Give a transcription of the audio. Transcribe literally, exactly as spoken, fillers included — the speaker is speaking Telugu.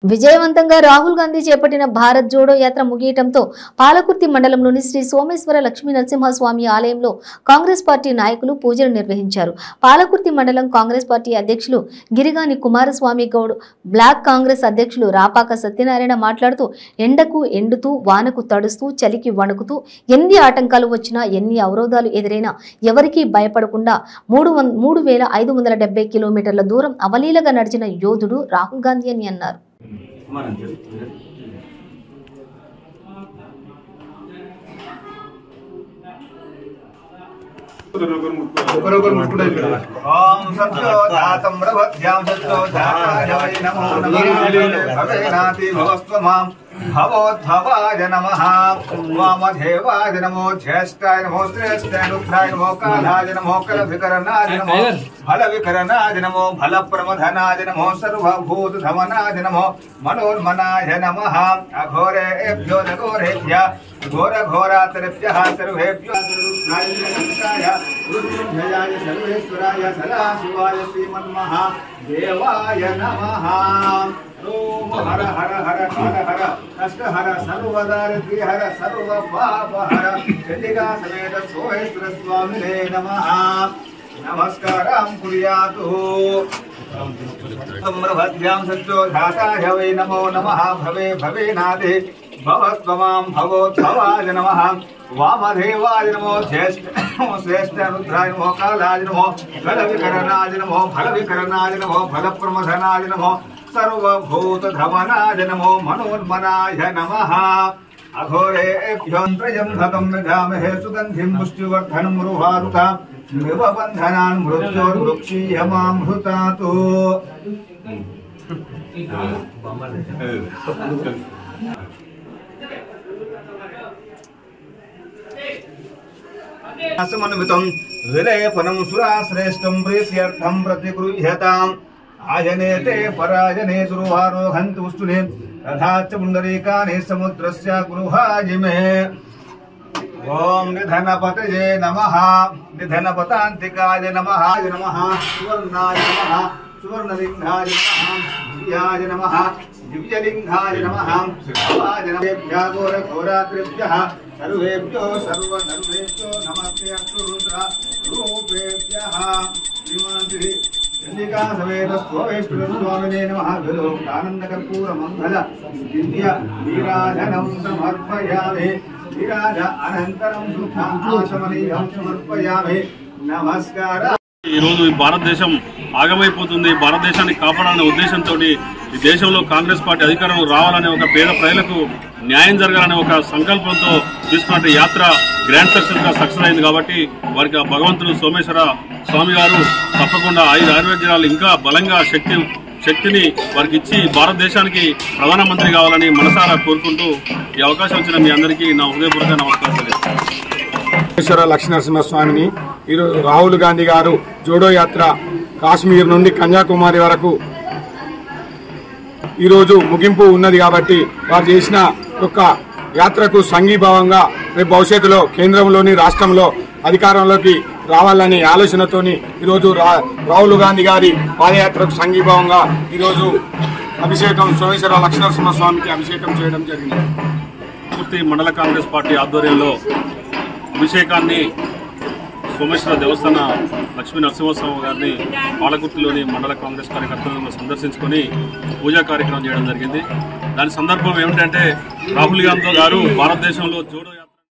విజయవంతంగా రాహుల్ గాంధీ చేపట్టిన భారత్ జోడో యాత్ర ముగియటంతో పాలకుర్తి మండలంలోని శ్రీ సోమేశ్వర లక్ష్మీ నరసింహస్వామి ఆలయంలో కాంగ్రెస్ పార్టీ నాయకులు పూజలు నిర్వహించారు. పాలకుర్తి మండలం కాంగ్రెస్ పార్టీ అధ్యక్షులు గిరిగాని కుమారస్వామి గౌడ్, బ్లాక్ కాంగ్రెస్ అధ్యక్షులు రాపాక సత్యనారాయణ మాట్లాడుతూ ఎండకు ఎండుతూ వానకు తడుస్తూ చలికి వణుకుతూ ఎన్ని ఆటంకాలు వచ్చినా ఎన్ని అవరోధాలు ఎదురైనా ఎవరికీ భయపడకుండా మూడు మూడు వేల ఐదు వందల డెబ్బై కిలోమీటర్ల దూరం అవలీలగా నడిచిన యోధుడు రాహుల్ గాంధీ అని అన్నారు. भवोद्भवाय नमः वामदेवाय नमो ज्येष्ठाय नमो श्रेष्ठाय रुद्राय नमो कालाय नमो कलविकरणाय नमो फलविकरणाय नमो फलप्रमथनाय नमो सर्वभूतधमनाय नमो मनोन्मनाय नमः अघोरेभ्यो घोरेभ्यः घोरघोरातरेभ्यः सर्वेभ्यो रुद्रभयाय सर्वेश्वराय सदाशिवाय श्रीमन्महादेवाय नमः. हर हर हर हर हर कष्ट हर सर्वदारिद्र्य हर सर्व पाप हर चंडिका समेत सोमेश्वर स्वामिने नमः. नमस्कारं कुर्यातु. सम्भ्रभद्यां सच्चोधाताय वै नमो नमः. भवे भवे नादे भवत्वमां भवोद्भवाय नमः. वामदेवाय नमो ज्येष्ठ श्रेष्ठ रुद्राय नमो कालाय नमो फलविकरणाय नमो फलविकरणाय नमो फलप्रमथनाय नमो सर्वभूतधमनाय नमो मनोन्मनाय नमः. अघोरेभ्यो त्र्यम्बकं यजामहे सुगन्धिं पुष्टिवर्धनं रुहारुका मृगबन्धनान् मृत्योर्मुक्षीयमामृतातु. असमन्वितं विलेपनं सुराश्रेष्ठं प्रीत्यर्थं प्रतिगृह्यताम्. आजनेते पराजने दुर्वारोहन्तु स्तुने तथा च पुण्डरीकानि समुद्रस्य गृहाजिमे. ओम निधनपतये नमः. निधनपतान्तिकाय नमः. नमः सुवर्णाय नमः. सुवर्णलिंगाय नमः. दिव्याय नमः. दिव्यलिंगाय नमः. शिवाय नमः. घोरघोरात्रिभ्यः सर्वेभ्यो सर्वधर्मेभ्यो नमस्ते रुद्र रूपेभ्यः. श्रीमन्त्री चंडिका समेत सोमेश्वर स्वामिने नमः. आनंदकर्पूर मंगल दिव्य नीराजनं समर्पयामि. नीराज अनंतरं सुखासमनीयं समर्पयामि. नमस्कार. ఈ రోజు భారతదేశం ఆగమైపోతుంది. భారతదేశాన్ని కాపాడాలనే ఉద్దేశంతో ఈ దేశంలో కాంగ్రెస్ పార్టీ అధికారంలో రావాలనే ఒక పేద ప్రజలకు న్యాయం జరగాలనే ఒక సంకల్పంతో తీసుకున్న యాత్ర గ్రాండ్ సక్సెస్ గా సక్సెస్ అయింది. కాబట్టి వారికి భగవంతుడు సోమేశ్వర స్వామి గారు తప్పకుండా ఐదు ఆయుర్వేదాలు ఇంకా బలంగా శక్తి శక్తిని వారికి ఇచ్చి భారతదేశానికి ప్రధానమంత్రి కావాలని మనసారా కోరుకుంటూ ఈ అవకాశం వచ్చిన మీ అందరికీ నా హృదయపూర్వక నమస్కారాలు. సోమేశ్వర లక్ష్మీ నరసింహస్వామిని ఈరోజు రాహుల్ గాంధీ గారు జోడో యాత్ర కాశ్మీర్ నుండి కన్యాకుమారి వరకు ఈరోజు ముగింపు ఉన్నది. కాబట్టి వారు చేసిన యొక్క యాత్రకు సంఘీభావంగా రేపు భవిష్యత్తులో కేంద్రంలోని రాష్ట్రంలో అధికారంలోకి రావాలనే ఆలోచనతోని ఈరోజు రాహుల్ గాంధీ గారి పాదయాత్రకు సంఘీభావంగా ఈరోజు అభిషేకం సోమేశ్వర లక్ష్మీ నరసింహస్వామికి అభిషేకం చేయడం జరిగింది. పూర్తి మండల కాంగ్రెస్ పార్టీ ఆధ్వర్యంలో అభిషేకాన్ని సోమేశ్వర దేవస్థాన లక్ష్మీ నరసింహస్వామి గారిని పాలకుర్తిలోని మండల కాంగ్రెస్ కార్యకర్తలను సందర్శించుకొని పూజా కార్యక్రమం చేయడం జరిగింది. దాని సందర్భం ఏమిటంటే రాహుల్ గాంధీ గారు భారతదేశంలో జోడో